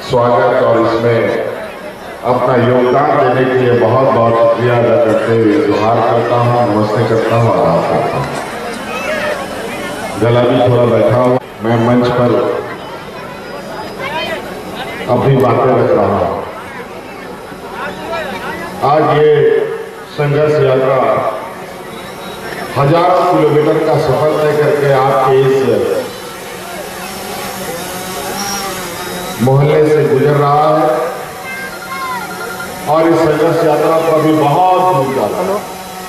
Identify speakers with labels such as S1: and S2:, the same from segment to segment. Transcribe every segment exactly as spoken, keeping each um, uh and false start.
S1: स्वागत और इसमें अपना योगदान देने के लिए बहुत बहुत शुक्रिया अदा करते हुए जोहार करता हूँ, नमस्ते करता हूँ, आदाब करता हूँ। गला भी थोड़ा बैठा हुआ, मैं मंच पर अपनी बातें रख रहा हूँ। आज ये संघर्ष यात्रा हजारों किलोमीटर का सफर तय करके आपके इस मोहल्ले से गुजर रहा है और इस संघर्ष यात्रा पर अभी बहुत दूर जाता है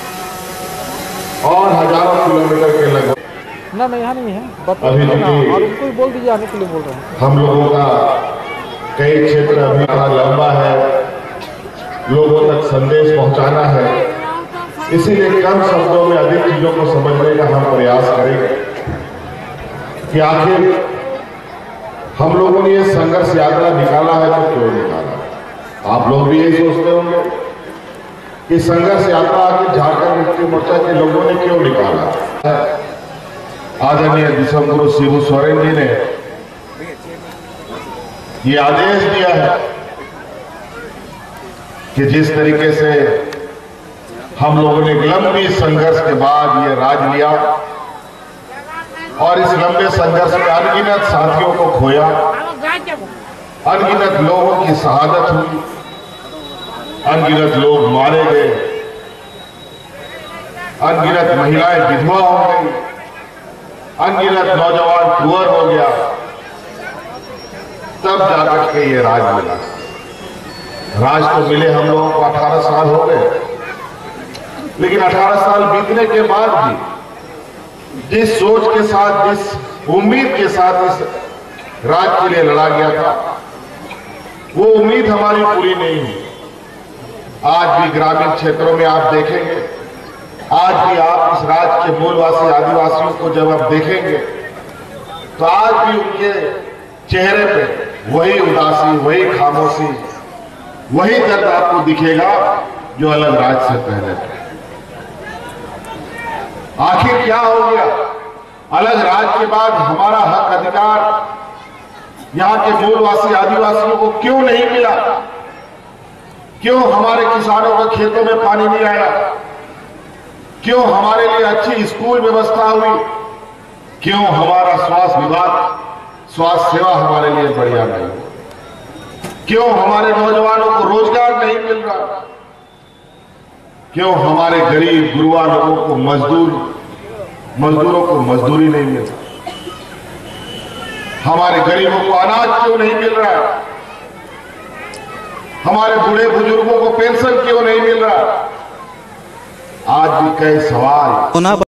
S1: और हजारों किलोमीटर के लगभग
S2: ना मैं यहाँ नहीं है
S1: अभी
S2: और उनको भी बोल दीजिए आने के लिए बोल रहे हैं।
S1: हम लोगों का कई क्षेत्र अभी बड़ा लंबा है, लोगों तक संदेश पहुंचाना है, इसीलिए कम शब्दों में अधिक चीजों को समझने का हम प्रयास करेंगे कि आखिर हम लोगों ने ये संघर्ष यात्रा निकाला है तो क्यों निकाला। आप लोग भी यही सोचते होंगे कि संघर्ष यात्रा आखिर झारखंड मुक्ति मोर्चा के लोगों ने क्यों निकाला। आदरणीय विश्वगुरु शिबू सोरेन जी ने ये आदेश दिया है कि जिस तरीके से हम लोगों ने लंबी संघर्ष के बाद ये राज लिया और इस लंबे संघर्ष में अनगिनत साथियों को खोया, अनगिनत लोगों की शहादत हुई, अनगिनत लोग मारे गए, अनगिनत महिलाएं विधवा हो गई, अनगिनत नौजवान कुंवर हो गया, तब जाकर के ये राज मिला। राज तो मिले हम लोगों को अठारह साल हो गए, लेकिन अठारह साल बीतने के बाद भी जिस सोच के साथ, जिस उम्मीद के साथ इस राज के लिए लड़ा गया था, वो उम्मीद हमारी पूरी नहीं हुई। आज भी ग्रामीण क्षेत्रों में आप देखेंगे, आज भी आप इस राज्य के मूलवासी आदिवासियों को जब आप देखेंगे तो आज भी उनके चेहरे पे वही उदासी, वही खामोशी, वही दर्द आपको दिखेगा जो अलग राज से पहले थे। आखिर क्या हो गया? अलग राज के बाद हमारा हक अधिकार यहाँ के मूलवासी आदिवासियों को क्यों नहीं मिला? क्यों हमारे किसानों के खेतों में पानी नहीं आया? क्यों हमारे लिए अच्छी स्कूल व्यवस्था हुई? क्यों हमारा स्वास्थ्य विभाग, स्वास्थ्य सेवा हमारे लिए बढ़िया नहीं? क्यों हमारे नौजवानों को रोजगार नहीं मिल रहा? क्यों हमारे गरीब गुरुआ लोगों को मजदूर मजदूरों को मजदूरी नहीं मिल रहा? हमारे गरीबों को अनाज क्यों नहीं मिल रहा? हमारे बूढ़े बुजुर्गों को पेंशन क्यों नहीं मिल रहा? आज भी कई सवाल